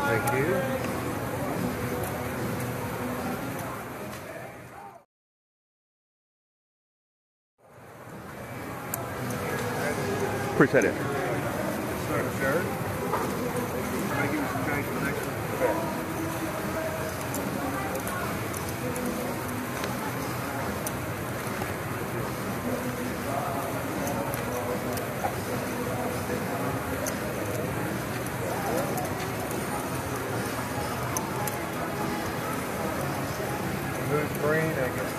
Thank you. Appreciate it. Sure. Can I give you some change for the next one? Who's green, I guess.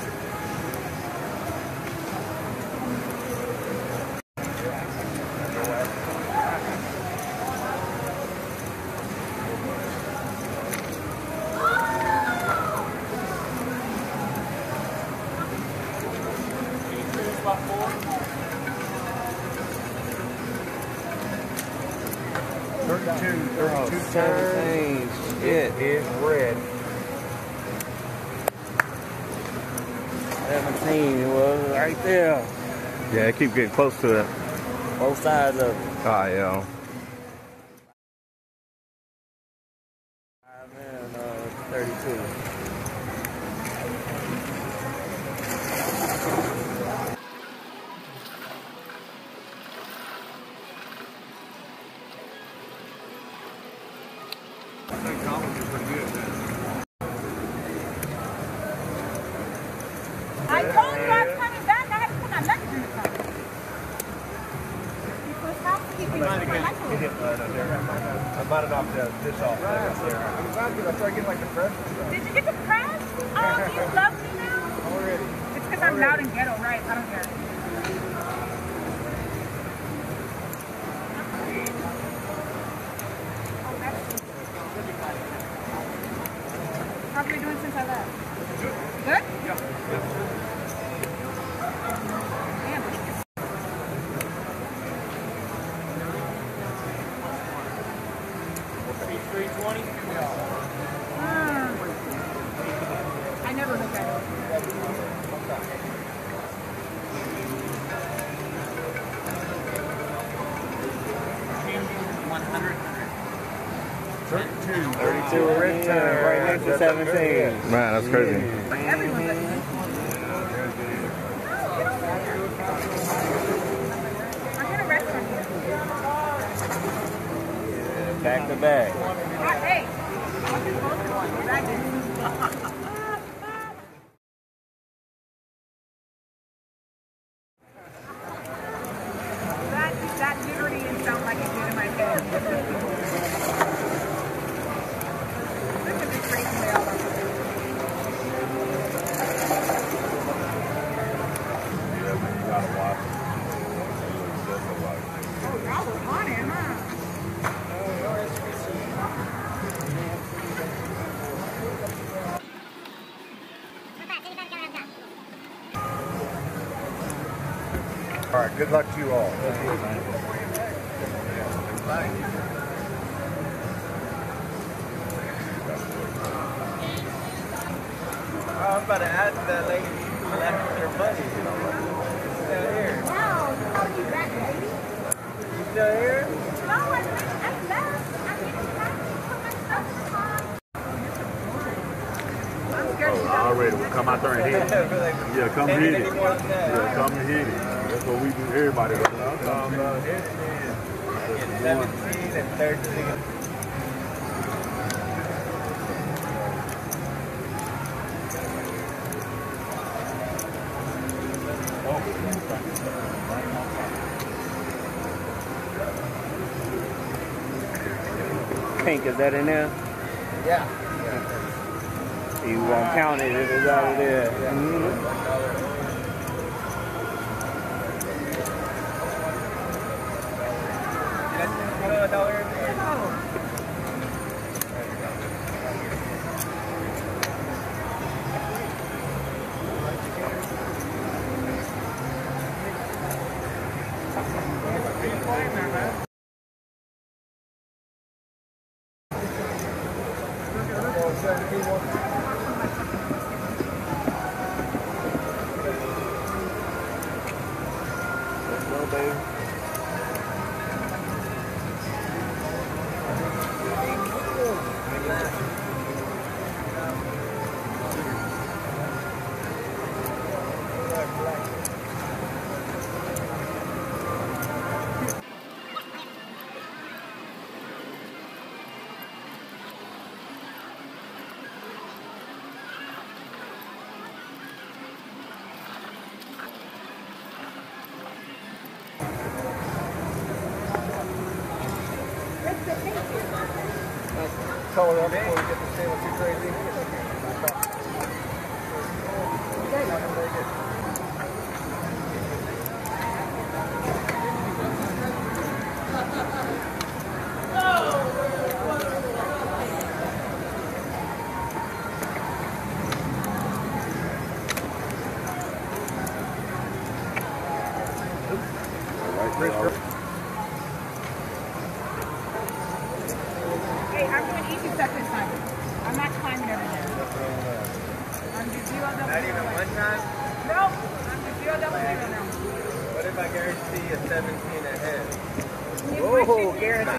It is red. 17 was right there. Yeah, keep getting close to it. Both sides of it. Ah, yeah. 32. I told you I was coming back. I had to put my luggage in the car. Because housekeeping is my I might have knocked this off there. I'm glad because I started getting like the press and stuff. Did you get the press? Oh, do you love me now? Already. It's because I'm loud and ghetto, right? I don't care. How's we doing since I left? Good? Yeah. I never look at it. Return right next to 17. Man, that's crazy. Everyone's at me. I'm gonna rest on here. Back to back. Hey, I'll do both of them. I didn't. That literally didn't sound like it did in my head. This is a crazy way out of it. Yeah, man, you gotta watch it. Oh, y'all was on it, huh? All right, good luck to you all. I was about to ask that lady who left her money. She's still here. No, how are you back, baby? You still here? No, I left. I'm getting back to put my stuff in the car. I'm scared to Already, we'll come out there and hit it. Yeah, come hit it. Yeah, come and hit it. That's what we do. Everybody does. It's 17 and 13. Pink, is that in there? Yeah. You won't count it if it's out of there. color up before we get this table too crazy. Hey, I'm doing easy stuff this time. I'm not climbing everything. I'm just zero double Not zero. even one time? Nope. I'm just zero double zero now. What if I guarantee a 17 ahead? Oh, guarantee.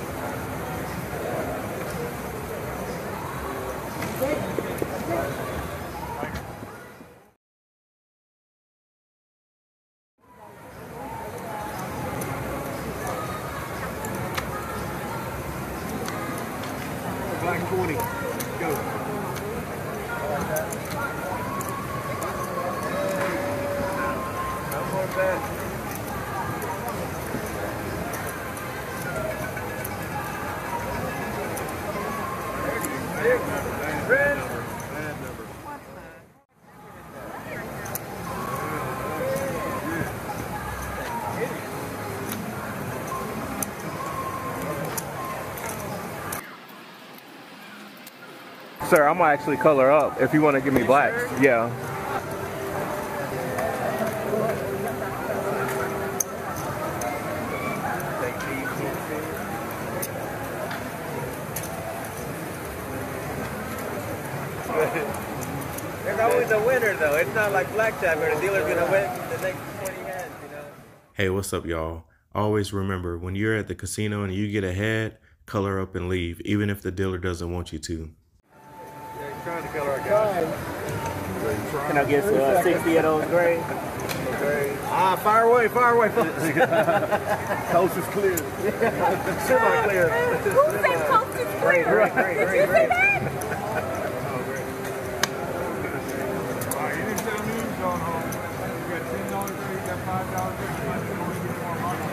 Black 20. Go. I'm more bad. Bad number. Bad number. Sir, I'm gonna actually color up if you want to give me black. Yeah. There's always a winner, though. It's not like blackjack where the dealer's gonna win the next 20 hands, you know. Hey, what's up, y'all? Always remember, when you're at the casino and you get ahead, color up and leave, even if the dealer doesn't want you to. Yeah, he's trying to color our guys. Can I get 60 of those gray? Ah, fire away, folks. Coast is clear. Semi-clear. Who said coast is clear? Did you say that? Alright, you didn't tell me you was going home. You got $10 there, you got $5 there, you might only get more money.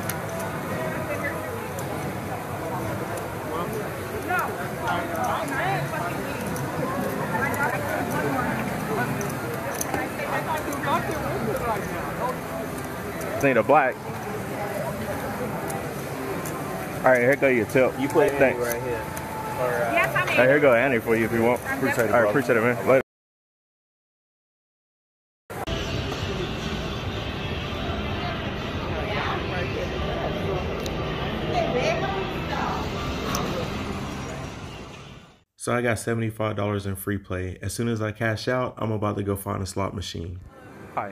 No. I ain't fucking me. I got one more. I thought you got there with it right now. Need a black. All right, here go your tip. You put it Thanks. right here. Yes, I'm Hey, here go Annie for you if you want. Appreciate it, All right, appreciate it, man. Later. So I got $75 in free play. As soon as I cash out, I'm about to go find a slot machine. Hi.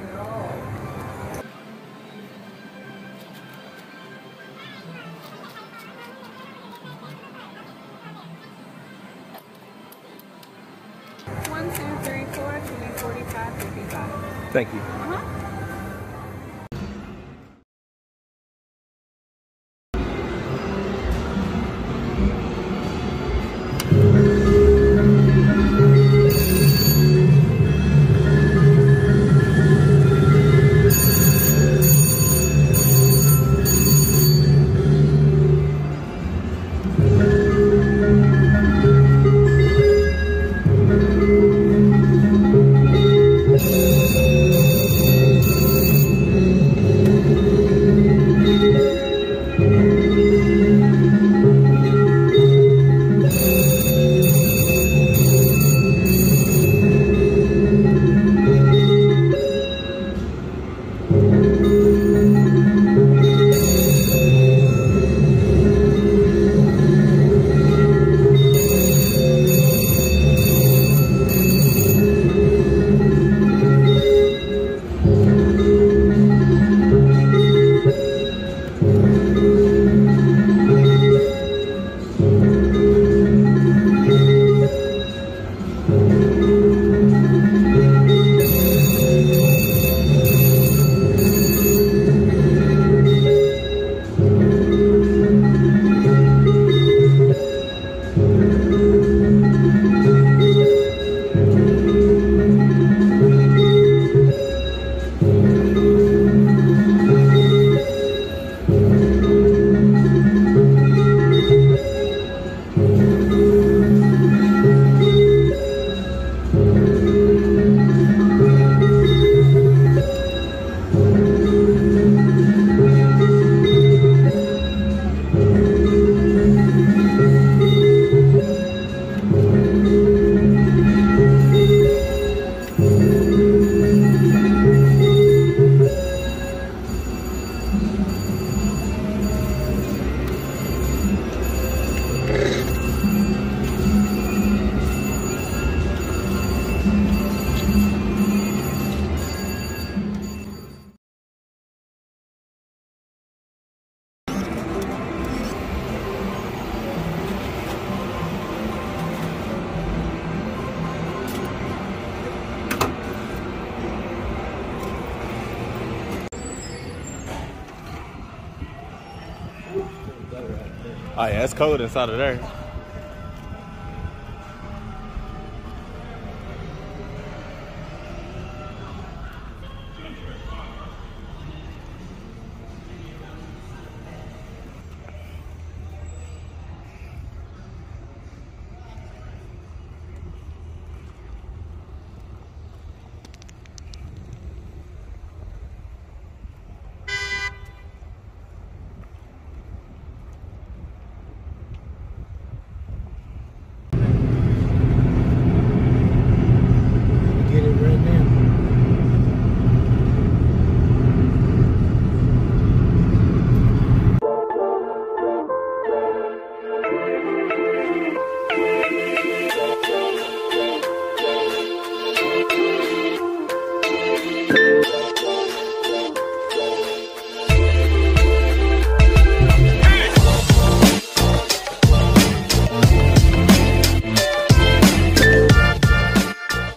One, two, three, four, should be 45, 55. Thank you. Oh yeah, it's cold inside of there.